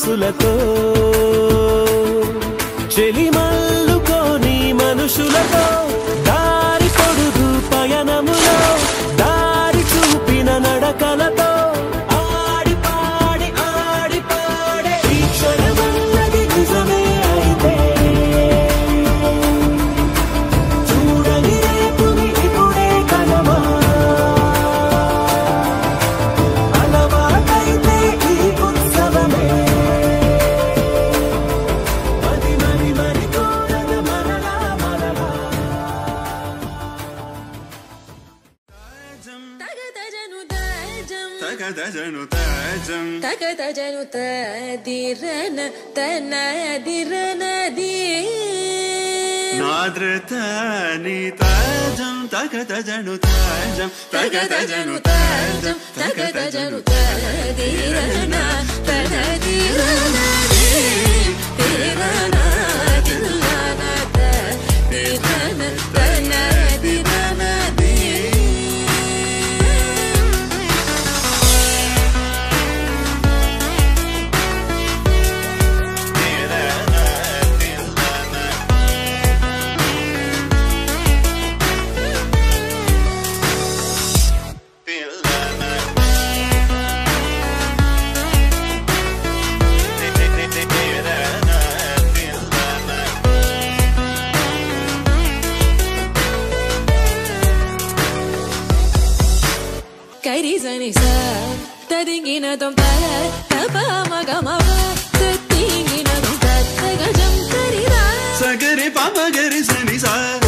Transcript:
సొగసులతో చెలిమల్లుకోని మనుషులతో దారి పొడుగు పయనములో దారి చూపిన నడకలతో ఆడి పాడి ఈ క్షణమన్నది నిజమే అయితే చూడని రేపుని ఇప్పుడే కలవా అలవాటైతే ఈ ఉత్సవమే మరి కోరన మరలా తగదజను తదిరన తనదిరనది నాద్రతని తాజం తగదజను తాజం తగదజను తాజం తగదజను తదిరన తనదిరనది తిరన తిల్లన తదిరన తనదిరనది కరిజని స తదింగిన తం తర తప మగమవ తతింగిన తం తగజం కరిరా సగరి పమగరి సని సా